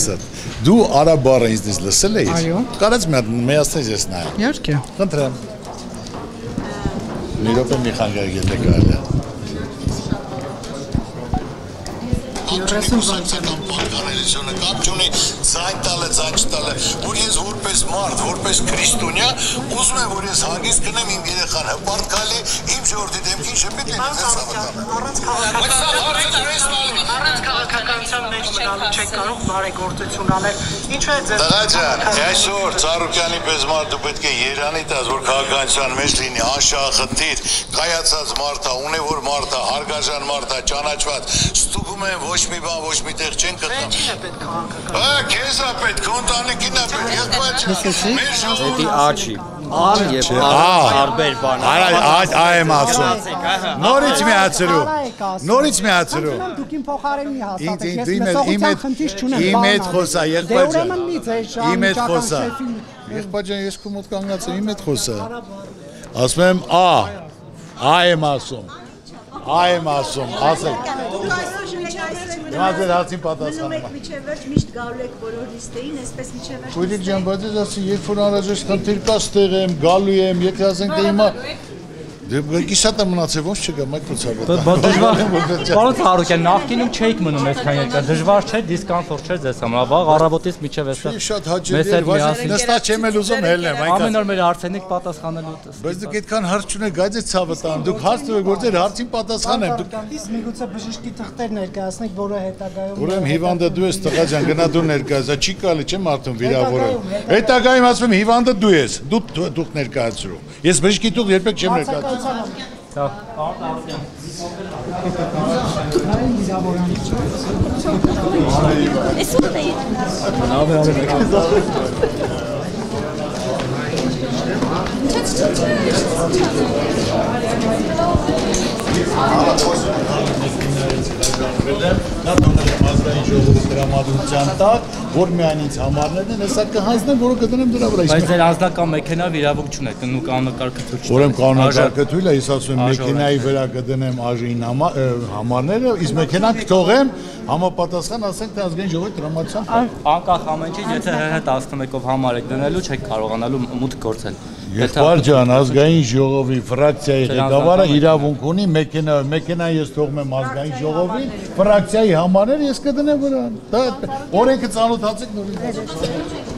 ասած։ Դու արաբարը ինձնից լսել ես։ Այո։ Կարած մի հատ մեյացնես ես նայ։ Իհարկե։ Խնդրեմ։ Մի րոպե մի խանգարեք եթե կարելի է։ 30 Սոցիալական բանկանելիությունը կապ չունի ձայն տալը, ձայն չտալը, որ ես որպես մարդ, որպես քրիստոնյա ուզում եմ, որ ես հագիստ գնեմ իմ երեխան հպարտ գալի, իմ ժողովրդի դեմքին շփիտ լինի, առանց քաղաքականության մեջ մնալու չեք կարող բարեգործություն անել։ Ինչու է ձեզ Տղա ջան, այսօր Ծառուկյանի պես մարդ դու պետք է Երանի տաս, որ քաղաքականության մեջ լինի անշահախնդիր, կայացած մարդ է, ունևոր մարդ է, հարգարժան մարդ է, ճանաչված, ստուգում են ոչ մի բան, ոչ մի տեղ չեն գտնում։ Ինչին է պետք քաղաքական։ Քեզ է պետք, ընտանիքին է պետք, եղբայր ջան։ Մեր Դա աչի։ Ան եւ տարբեր բան։ Այ եմ ասում։ Նորից միացրու։ Նորից միացրու։ Դուք իմ փոխարենի հաստատեք։ Ես Իմ մտածության խնդիր չունեմ։ հետ խոսա, եղբայր ջան։ Ուրեմն մի ձեր Իմ հետ խոսա։ շեֆին։ Եղբայր ջան, ես քո մոտ կանգնած եմ, իմ հետ խոսա։ Ասում եմ եմ ասում։ Եմ ասում, ասեք։ Հիմա ձեր հարցին պատասխանում եմ։ Միջև վերջ միշտ գալու եք բոլոր լիստեին, այսպես միջև վերջ։ Քույրիկ ջան, բայց ես ասի, երբ որ անհրաժեշտ խնդիր կա, ստեղ եմ, գալու եմ, եթե ասենք թե հիմա Գիսատը մնացել ոնց չգա, մայք ցավը։ Պարոն Ծառուկյան, նախկինում չէիք մնում այսքան երկար։ Դժվար չէ, դիսկոմֆորտ չէ ձեզ համար։ Վաղ առավոտից միջև էստեղ։ Շատ հաճելի է, բայց նստած չեմ էլ ուզում հելնեմ, Ամեն օր մեր հարցերին պատասխանելու։ Բայց դուք այդքան հարց չունեք, գայծ է ցավը տան։ Դուք հարց տվեք, որ ձեր հարցին պատասխանեմ։ Դուք միգուցե բժշկի թղթեր ներկայացնեք, որը հետագայում Ուրեմն հիվանդը դու ես, տղա ջան, գնա դու ներկայացա, չի կարելի չէ մարդուն վիրավորել։ Հետագայում ասում եմ հիվանդը դու ես, դուք ներկայացրու։ Ես բժշկի թուղթ երբեք չեմ ներկայացրել։ Նա տոնել եմ ազգային ժողովի տրամադրության տակ, որ միայն ինձ համարներն են, հեսա կհանձնեմ, որը կդնեմ դրա վրա։ Բայց ձեր անձնական մեքենա իրավունք չունեք, դնու կանոնակարգը թույլ չտա։ Ուրեմն կանոնակարգը թույլ է, ես ասում եմ մեքենայի վրա կդնեմ ԱԺ-ին համարները, իսկ մեքենան կթողեմ, համապատասխան ասենք թե ազգային ժողովի տրամադրության տակ։ Անկախ ամեն ինչ, եթե ՀՀ 11-ով համար եք դնելու, չեք կարողանալու մուտք գործել։ Եղբայր ջան, ազգային ժողովի ֆրակցիայի ղեկավարը իրավունք ունի մեքենա ես թողում եմ ազգային ժողովին, ֆրակցիայի համարները ես կդնեմ վրան։ Դա օրենքը ծանոթացեք նորից։